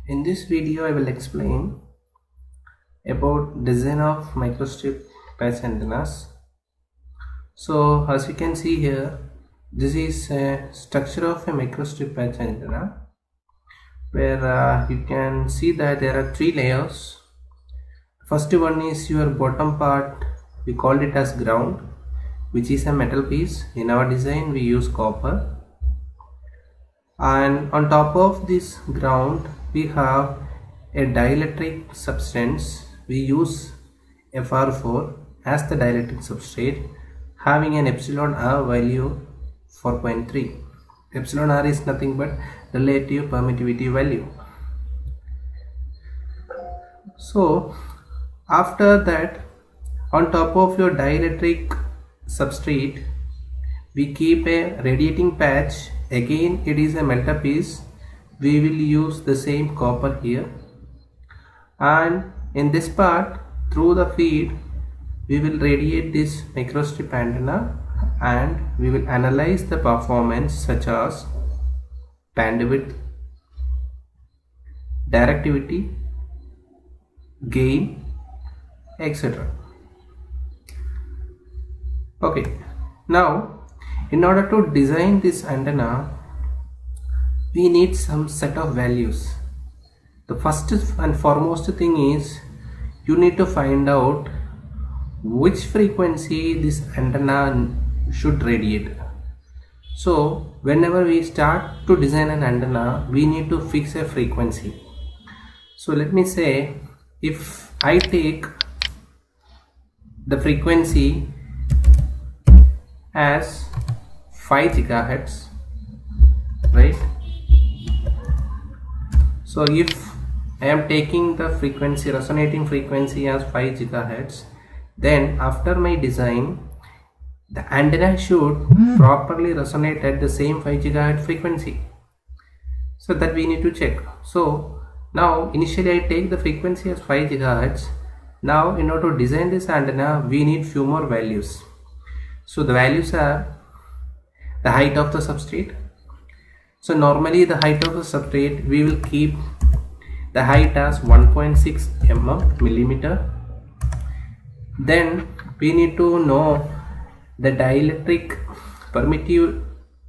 In this video, I will explain about design of microstrip patch antennas. So as you can see here, this is a structure of a microstrip patch antenna where you can see that there are three layers. First one is your bottom part, we called it as ground, which is a metal piece. In our design we use copper, and on top of this ground we have a dielectric substance. We use FR4 as the dielectric substrate, having an epsilon r value 4.3. Epsilon r is nothing but relative permittivity value. So after that, on top of your dielectric substrate we keep a radiating patch. Again it is a metal piece. We will use the same copper here, and in this part through the feed we will radiate this microstrip antenna, and we will analyze the performance such as bandwidth, directivity, gain, etc. Okay, now in order to design this antenna we need some set of values. The first and foremost thing is you need to find out which frequency this antenna should radiate. So whenever we start to design an antenna, we need to fix a frequency. So let me say, if I take the frequency as 5 gigahertz, right? So if I am taking the frequency, resonating frequency as 5 gigahertz, then after my design the antenna should properly resonate at the same 5 gigahertz frequency. So that we need to check. So now initially I take the frequency as 5 gigahertz. Now in order to design this antenna we need few more values. So the values are the height of the substrate. So normally the height of the substrate we will keep the height as 1.6 millimeter. Then we need to know the dielectric permittive,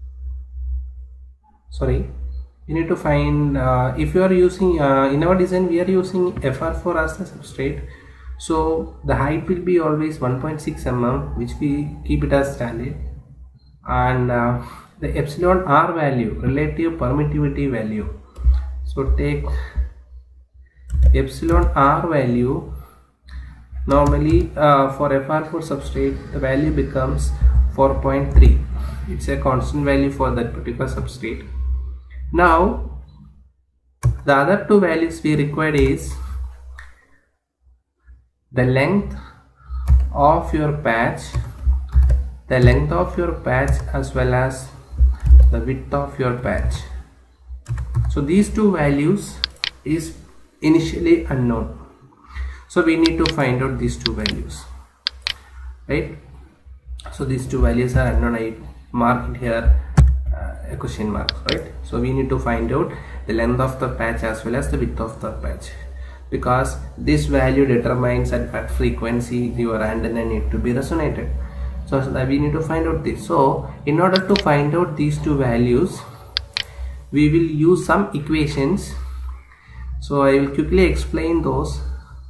you need to find if you are using in our design we are using FR4 as the substrate, so the height will be always 1.6 which we keep it as standard, and the epsilon r value, relative permittivity value, so take epsilon r value. Normally for FR4 substrate the value becomes 4.3. It's a constant value for that particular substrate. Now the other two values we require is the length of your patch, as well as the width of your patch. So these two values is initially unknown, so we need to find out these two values, right? So these two values are unknown. I mark it here a question mark, right? So we need to find out the length of the patch as well as the width of the patch, because this value determines at what frequency your antenna need to be resonated. So that we need to find out this. So in order to find out these two values we will use some equations. So I will quickly explain those.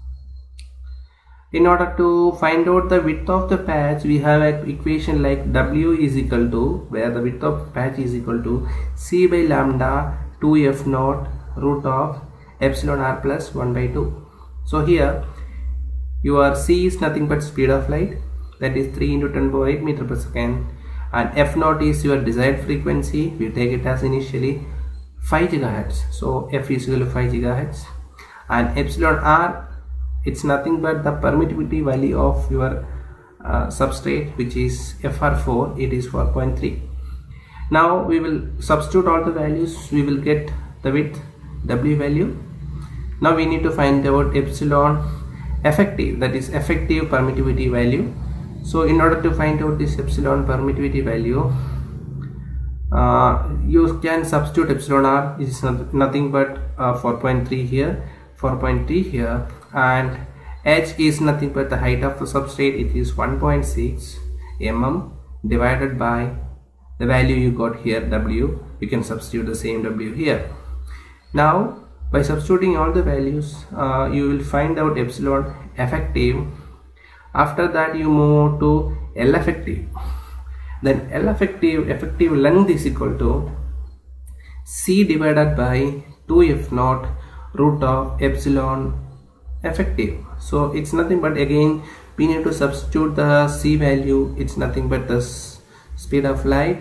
In order to find out the width of the patch, we have an equation like W is equal to, where the width of patch is equal to C by lambda 2f0 root of epsilon r plus 1 by 2. So here your C is nothing but speed of light, that is 3 into 10 power 8 meter per second, and f0 is your desired frequency. We take it as initially 5 gigahertz, so f is equal to 5 gigahertz, and epsilon r, it's nothing but the permittivity value of your substrate, which is FR4, it is 4.3. Now we will substitute all the values, we will get the width W value. Now we need to find out epsilon effective, that is effective permittivity value. So in order to find out this epsilon permittivity value, You can substitute epsilon r is nothing but 4.3 here, 4.3 here, and h is nothing but the height of the substrate. It is 1.6 mm divided by the value you got here, w. You can substitute the same w here. Now by substituting all the values, you will find out epsilon effective. After that you move to L effective. Then L effective length is equal to C divided by 2f0 root of epsilon effective. So it's nothing but, again we need to substitute the C value. It's nothing but the speed of light.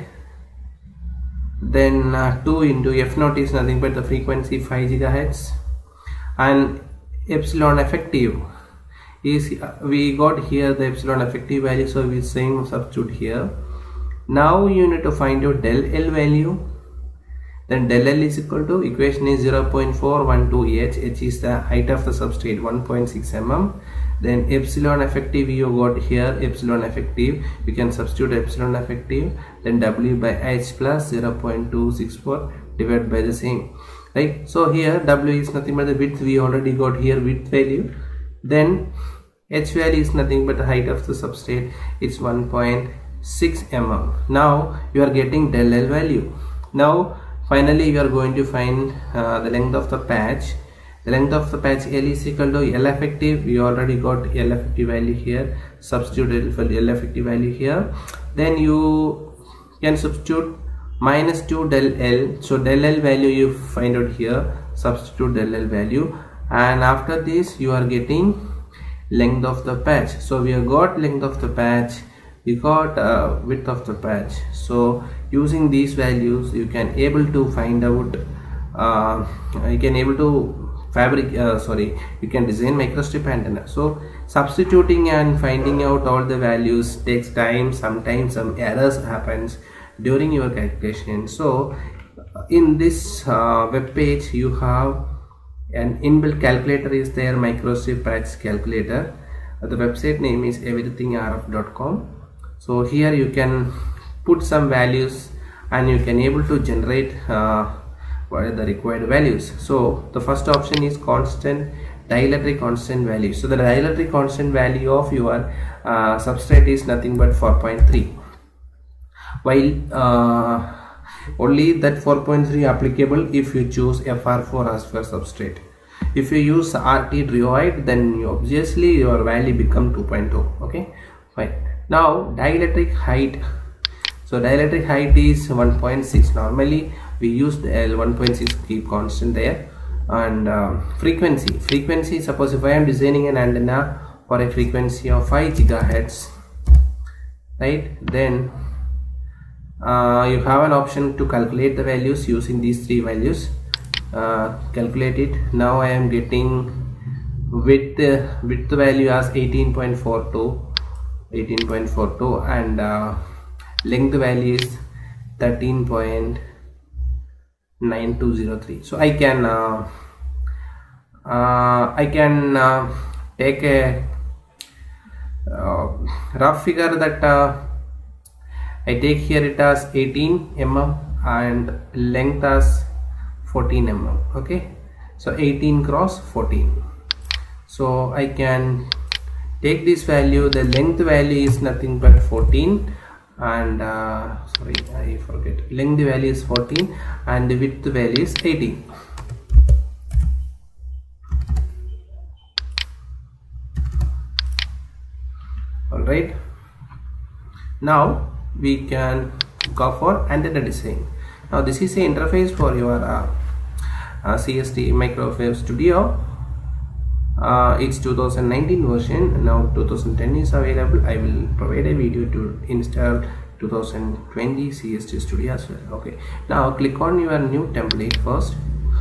Then 2 into f0 is nothing but the frequency 5 GHz, and epsilon effective is we got here the epsilon effective value, so we same substitute here. Now you need to find out del L value. Then del L is equal to, equation is 0.412 h. H is the height of the substrate, 1.6 mm. Then epsilon effective you got here, epsilon effective, you can substitute epsilon effective. Then w by h plus 0.264 divided by the same, right? So here w is nothing but the width, we already got here width value. Then h value is nothing but the height of the substrate, it's 1.6 mm. Now you are getting del L value. Now finally you are going to find the length of the patch. The length of the patch L is equal to L effective. We already got L effective value here. Substitute for L effective value here. Then you can substitute minus 2 del L. So del L value you find out here. Substitute del L value, and after this you are getting length of the patch. So we have got length of the patch, we got width of the patch. So using these values you can able to find out, you can able to you can design microstrip antenna. So substituting and finding out all the values takes time. Sometimes some errors happens during your calculation. So in this web page you have an inbuilt calculator is there, microstrip patch calculator. The website name is everythingrf.com. So here you can put some values and you can able to generate what are the required values. So the first option is constant, dielectric constant value. So the dielectric constant value of your substrate is nothing but 4.3, while only that 4.3 applicable if you choose FR4 as for substrate. If you use RT trioide, then obviously your value become 2.2. okay, fine. Now dielectric height. So dielectric height is 1.6. Normally we use the L 1.6, keep constant there. And frequency, suppose if I am designing an antenna for a frequency of 5 GHz, right, then you have an option to calculate the values using these three values. Calculate it. Now I am getting width value as 18.42 and length value is 13.9203. So I can take a rough figure that I take here it as 18 mm and length as 14 mm. okay, so 18 cross 14. So I can take this value. The length value is nothing but 14 and sorry, I forget, length value is 14 and the width value is 18. Alright, now we can go for antenna design. Now this is the interface for your CST Microwave Studio. It's 2019 version. Now 2010 is available. I will provide a video to install 2020 CST Studio as well. Okay, now click on your new template first.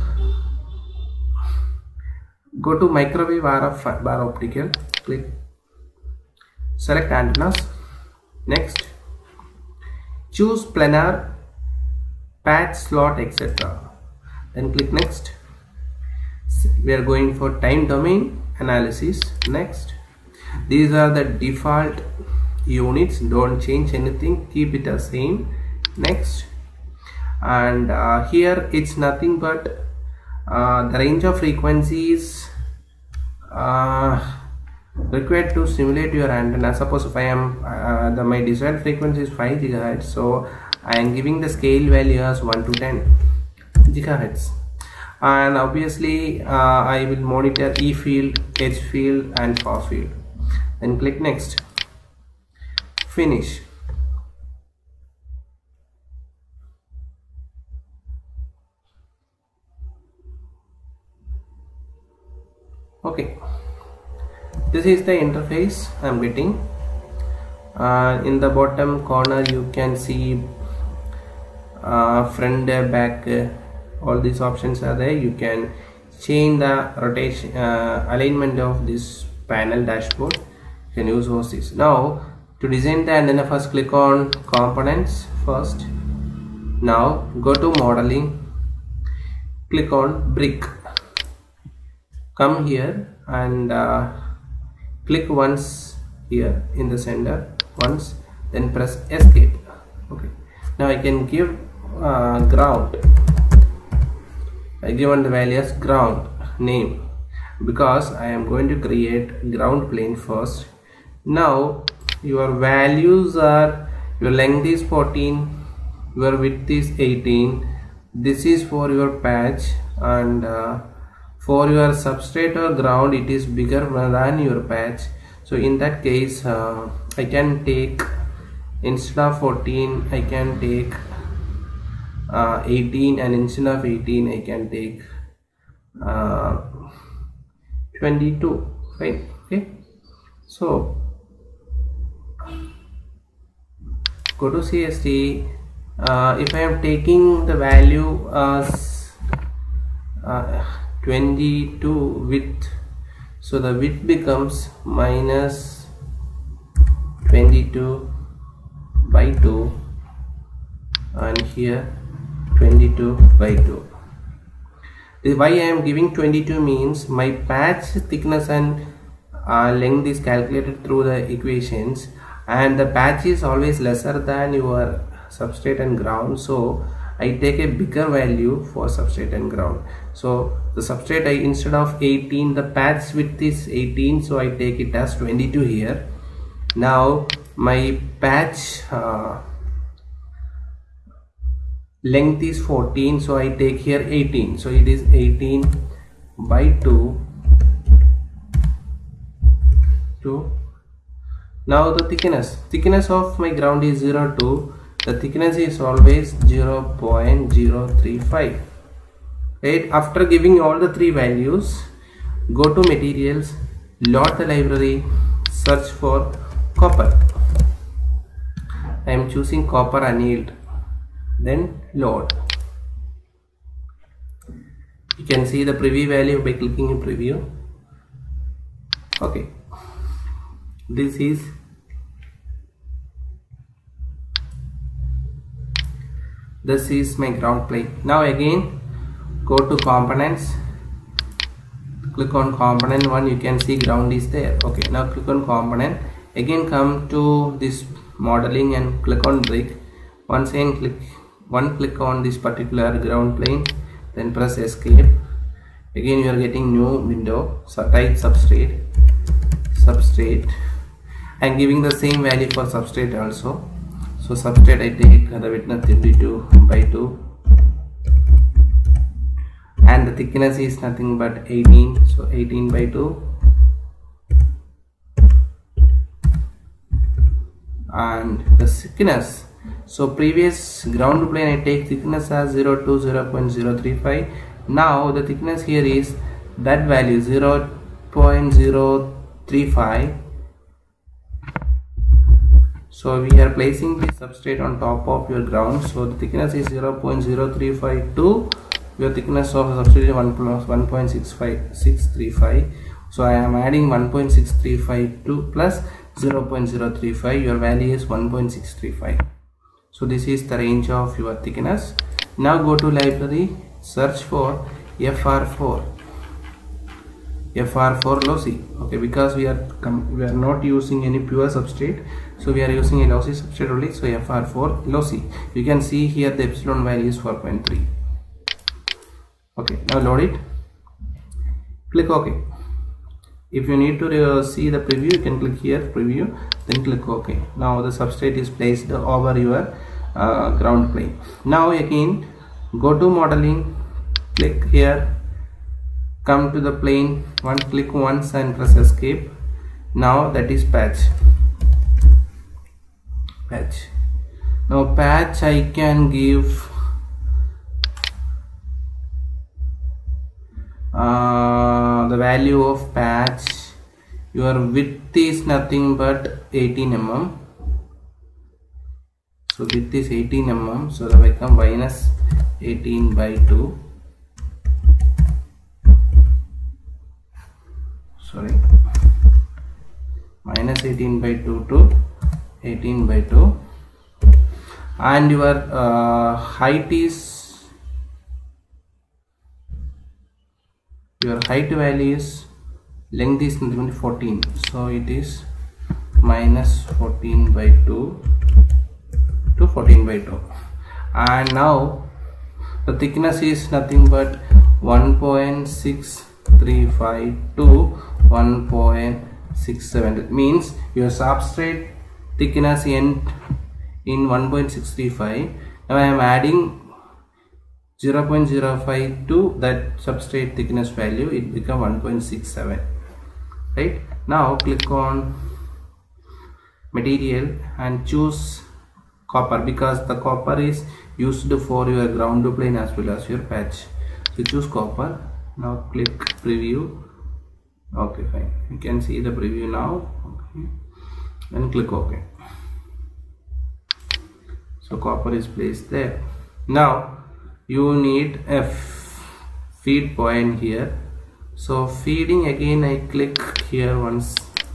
Go to microwave RF bar optical, click, select antennas. Next, choose planar, patch, slot, etc. Then click next. We are going for time domain analysis. Next, these are the default units, don't change anything, keep it as same. Next, and here it's nothing but the range of frequencies required to simulate your antenna. Suppose if I am my desired frequency is 5 GHz, so I am giving the scale value as 1 to 10 GHz, and obviously I will monitor E field, H field and far field. Then click next, finish. Okay, this is the interface I am getting. In the bottom corner you can see front, back, all these options are there. You can change the rotation, alignment of this panel dashboard. You can use all this. Now to design the antenna, first click on components first. Now go to modeling, click on brick, come here and click once here in the center once, then press escape. Okay, now I can give ground. I given the value as ground name because I am going to create ground plane first. Now your values are, your length is 14, your width is 18. This is for your patch, and for your substrate or ground it is bigger than your patch. So in that case I can take, instead of 14 I can take 18, and instead of 18 I can take 22, right? Okay, so go to CST. If I am taking the value as 22 width, so the width becomes minus 22 by 2, and here 22 by 2. Why I am giving 22 means my patch thickness and length is calculated through the equations, and the patch is always lesser than your substrate and ground, so I take a bigger value for substrate and ground. So the substrate, instead of 18, the patch width is 18, so I take it as 22 here. Now my patch length is 14, so I take here 18, so it is 18 by 2. Now the thickness of my ground is 0.2. The thickness is always 0.035. Right? After giving all the three values, go to materials, load the library, search for copper. I am choosing copper annealed. Then load. You can see the preview value by clicking in preview. Okay, this is my ground plane. Now again go to components, click on component 1. You can see ground is there. Okay, now click on component, again come to this modeling and click on brick. Once again click on this particular ground plane, then press escape. Again you are getting new window. So type substrate. I am giving the same value for substrate also. So substrate I take the width 32 by 2, and the thickness is nothing but 18, so 18 by 2, and the thickness, so previous ground plane I take thickness as 0 to 0.035. now the thickness here is that value 0.035. So we are placing the substrate on top of your ground, so the thickness is 0.0352. Your thickness of the substrate is 1.635. So I am adding 1.635 plus 0.035. Your value is 1.635. So this is the range of your thickness. Now go to library, search for FR4 lossy. Okay, because we are not using any pure substrate, So we are using a lossy substrate only, so FR4 lossy. You can see here the epsilon value is 4.3. Okay, now load it, click OK. If you need to see the preview, you can click here preview, then click OK. Now the substrate is placed over your ground plane. Now again go to modeling, click here, come to the plane, click once and press escape. Now that is patch. Now patch I can give the value of patch. Your width is nothing but 18 mm. So width is 18 mm, so that become minus 18 by 2. Sorry, minus 18 by 2 to 18 by 2, and your height is, your height value is, length is 14, so it is minus 14 by 2 to 14 by 2. And now the thickness is nothing but 1.635 to 1.67. That means your substrate thickness end in 1.635. Now I am adding 0.05 to that substrate thickness value, it become 1.67. right? Now click on material and choose copper, because the copper is used for your ground plane as well as your patch. So choose copper. Now click preview. Okay, fine, you can see the preview now. Okay, and click OK. So copper is placed there. Now you need a feed point here. So feeding, again I click here once,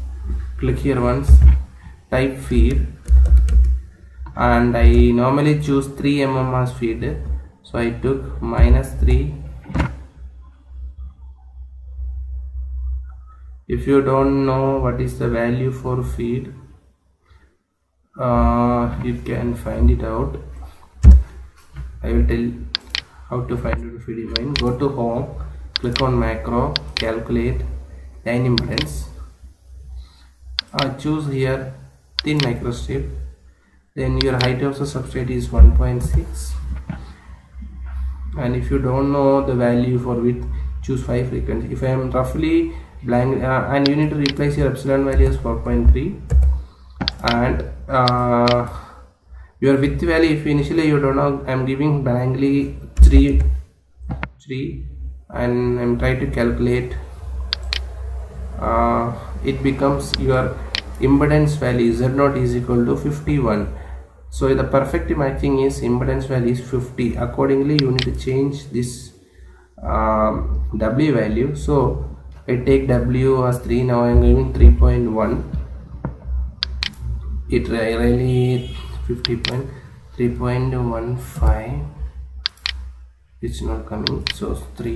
type feed, and I normally choose 3 mm as feed, so I took -3. If you don't know what is the value for feed, you can find it out. I will tell how to find out the feed line. Go to home, click on macro, calculate line impedance. Choose here thin microstrip. Then your height of the substrate is 1.6, and if you don't know the value for width, choose 5 frequency. If I am roughly blank, and you need to replace your epsilon value as 4.3, and your width value, if initially you don't know, I am giving blankly 3, and I am trying to calculate. It becomes your impedance value Z0 is equal to 51. So the perfect matching is impedance value is 50. Accordingly you need to change this W value. So I take W as 3. Now I am giving 3.1. It really 50.3.15. It's not coming, so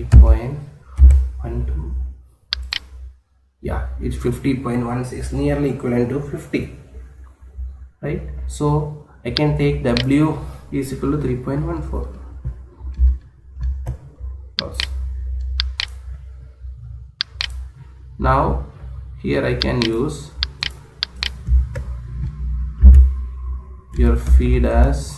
3.12. Yeah, it's 50.16, nearly equivalent to 50, right? So I can take W is equal to 3.14. Now here I can use your feed as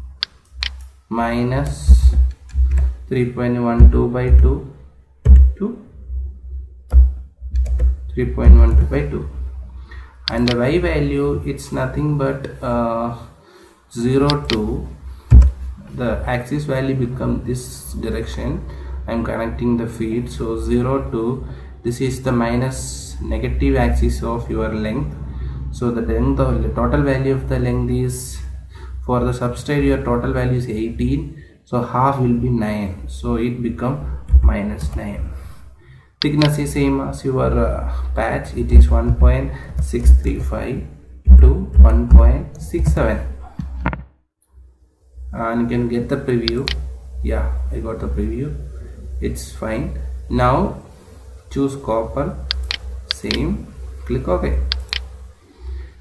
minus 3.12 by 2 to 3.12 by 2, and the Y value, it's nothing but 0 to the axis value become this direction. I am connecting the feed, so 0 to this is the minus negative axis of your length. So the length of the total value of the length is, for the substrate your total value is 18, so half will be 9, so it become -9. Thickness is same as your patch, it is 1.635 to 1.67, and you can get the preview. Yeah, I got the preview, it's fine. Now choose copper, same, click OK.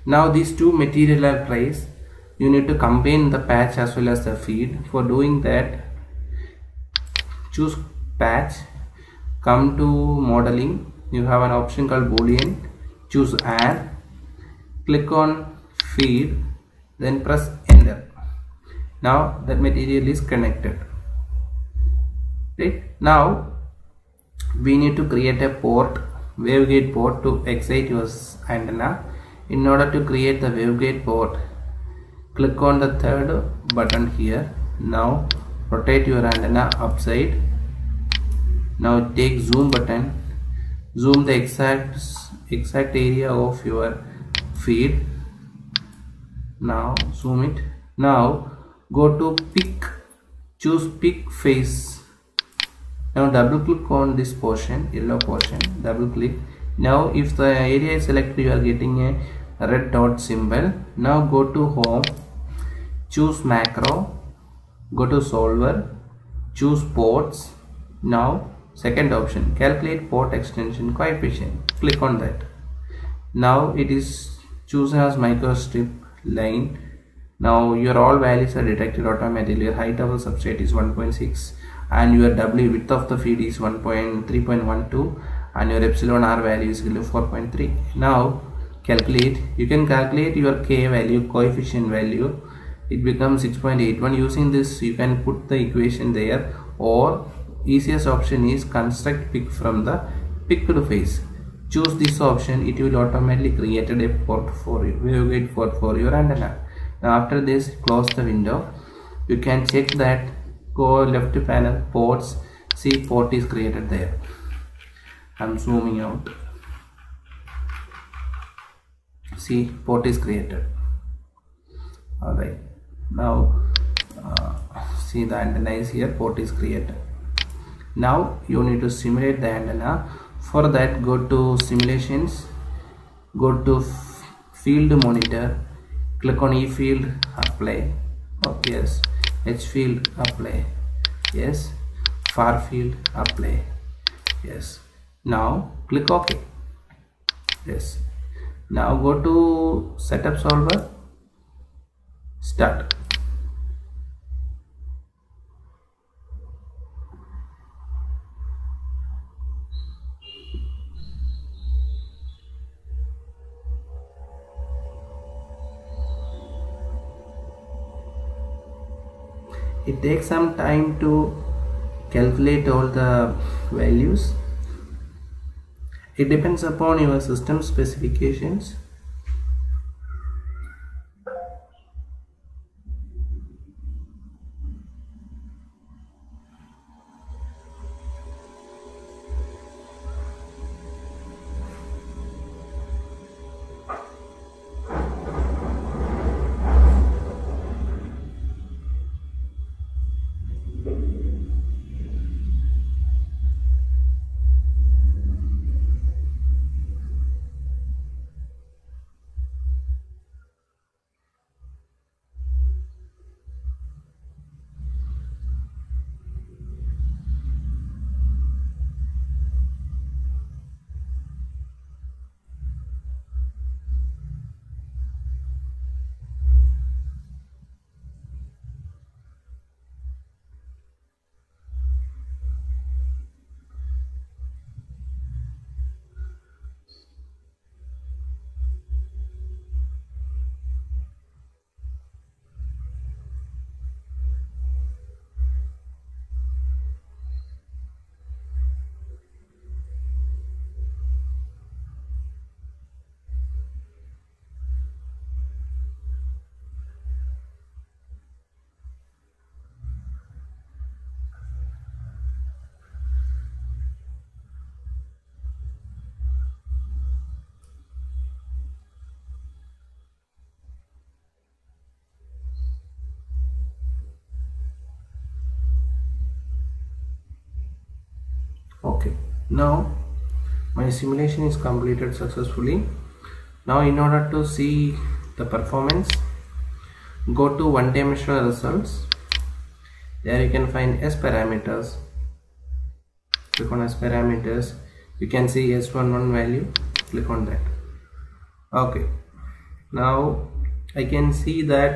Now these two material are placed. You need to combine the patch as well as the feed. For doing that, choose patch, come to modeling. You have an option called boolean. Choose add, click on feed, then press enter. Now that material is connected. Right? Now we need to create a port, waveguide port, to excite your antenna. In order to create the waveguide port, click on the third button here. Now rotate your antenna upside. Now take zoom button, zoom the exact area of your feed. Now zoom it. Now go to pick, choose pick face. Now double click on this portion, yellow portion, double click. Now if the area is selected, you are getting a red dot symbol. Now go to home, choose macro, go to solver, choose ports. Now second option, calculate port extension coefficient, click on that. Now it is chosen as microstrip line. Now your all values are detected automatically. Your height of the substrate is 1.6 and your W width of the feed is 3.12 and your epsilon R value is 4.3. Now calculate. You can calculate your K value, coefficient value. It becomes 6.81. Using this you can put the equation there, or easiest option is construct pick from the picked face. Choose this option, it will automatically create a port for you, waveguide port for your antenna. Now after this, close the window. You can check that, go left panel, ports, see port is created there. I'm zooming out. See, port is created. Alright, now see the antenna is here, port is created. Now you need to simulate the antenna. For that, go to simulations, go to field monitor, click on E field, apply. Oh yes, H field, apply. Yes, far field, apply. Yes. Now click OK. Yes. Now go to setup solver, start. It takes some time to calculate all the values. It depends upon your system specifications. Okay, now my simulation is completed successfully. Now in order to see the performance, go to one-dimensional results. There you can find S parameters. Click on S parameters. You can see S11 value. Click on that. Okay, Now I can see that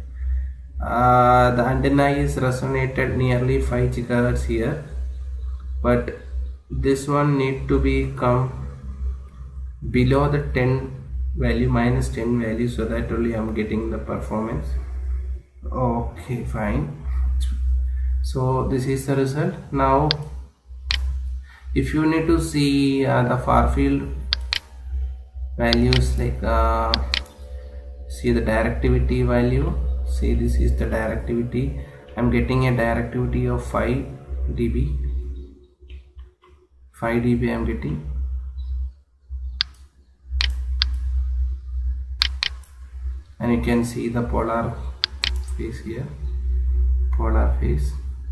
the antenna is resonated nearly 5 gigahertz here, but this one need to be come below the 10 value, minus 10 value, so that only I'm getting the performance. Okay, fine. So this is the result. Now if you need to see the far field values, like see the directivity value, see this is the directivity. I'm getting a directivity of 5 dB. 5 dB I'm getting. And you can see the polar phase here, polar phase,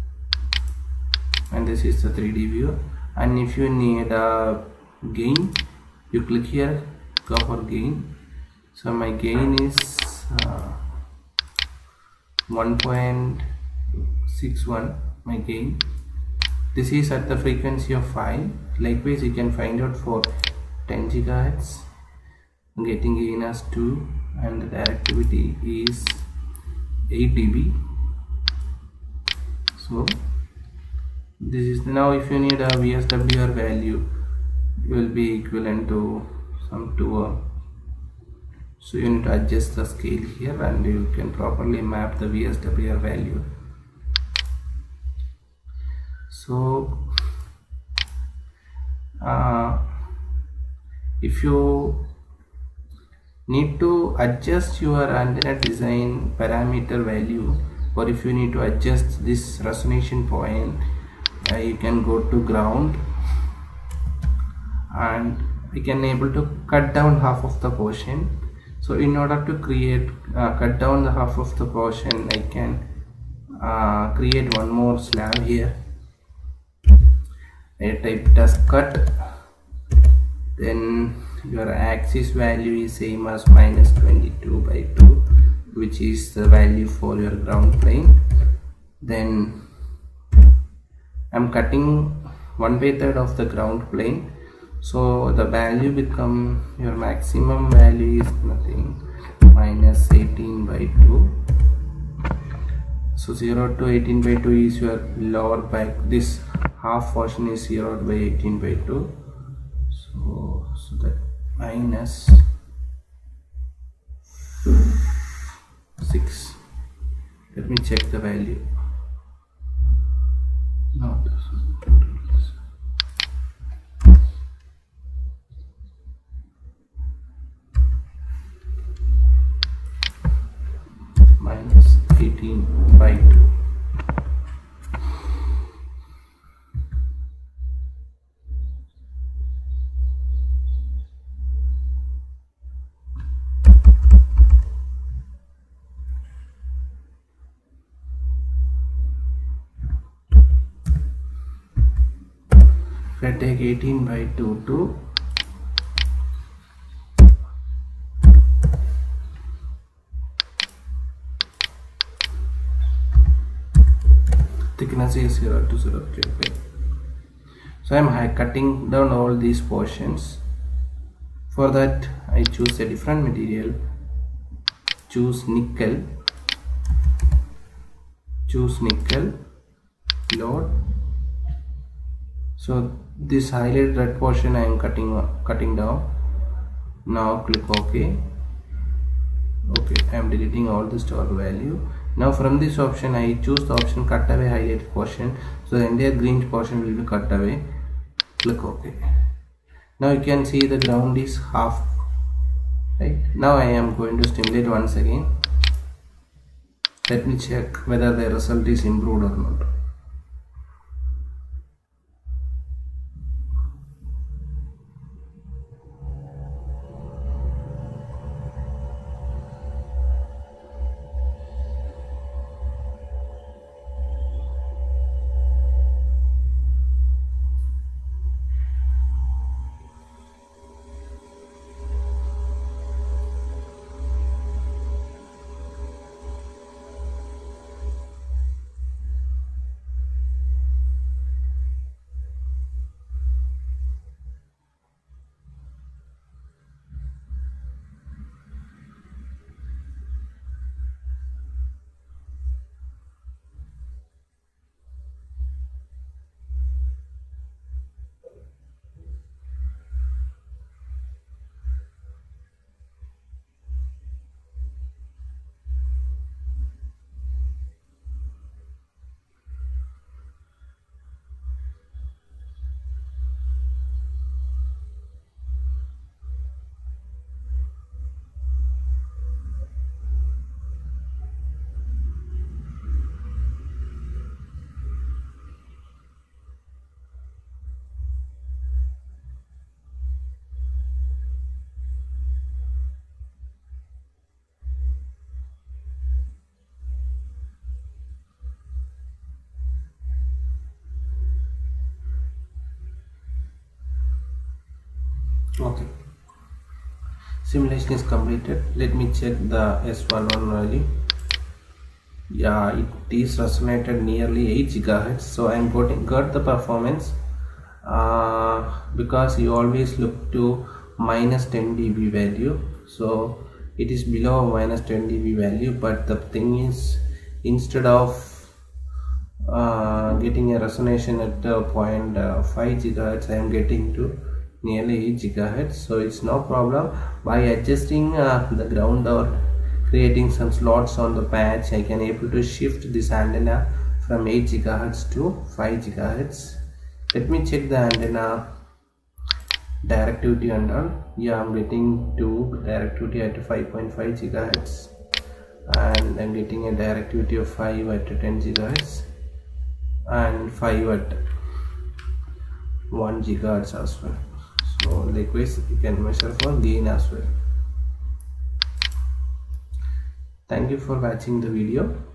and this is the 3D view. And if you need a gain, you click here, go for gain. So my gain is 1.61 my gain. This is at the frequency of 5. Likewise you can find out for 10 gigahertz. I'm getting gain as 2 and the directivity is 8 dB. So this is now, if you need a VSWR value, it will be equivalent to some 2. So you need to adjust the scale here and you can properly map the VSWR value. So if you need to adjust your antenna design parameter value, or if you need to adjust this resonation point, you can go to ground and you can able to cut down half of the portion. So in order to create cut down the half of the portion, I can create one more slab here. I type it as cut, then your axis value is same as minus 22/2, which is the value for your ground plane. Then I'm cutting 1/3 of the ground plane, so the value become, your maximum value is nothing, minus 18/2. So 0 to 18/2 is your lower back. This half portion is 0 by 18/2. So that minus 6. Let me check the value. No, minus 18/2. If I take 18/2 to thickness is 0 to 0.5. So I am cutting down all these portions. For that I choose a different material, choose nickel, load. So this highlighted red portion I am cutting down. Now click OK. I am deleting all the stored value. Now from this option I choose the option cut away highlighted portion, so the entire green portion will be cut away. Click OK. Now you can see the ground is half, right? Now I am going to stimulate once again. Let me check whether the result is improved or not. Okay, simulation is completed. Let me check the S11 value. Yeah, it is resonated nearly 8 gigahertz, so I am got the performance because you always look to minus 10 dB value, so it is below minus 10 dB value. But the thing is, instead of getting a resonation at 0.5 gigahertz, I am getting to nearly 8 gigahertz, so it's no problem. By adjusting the ground or creating some slots on the patch, I can able to shift this antenna from 8 gigahertz to 5 gigahertz. Let me check the antenna directivity and all. Yeah, I'm getting to directivity at 5.5 gigahertz, and I'm getting a directivity of 5 at 10 gigahertz and 5 at 1 gigahertz as well. So likewise you can measure for gain as well. Thank you for watching the video.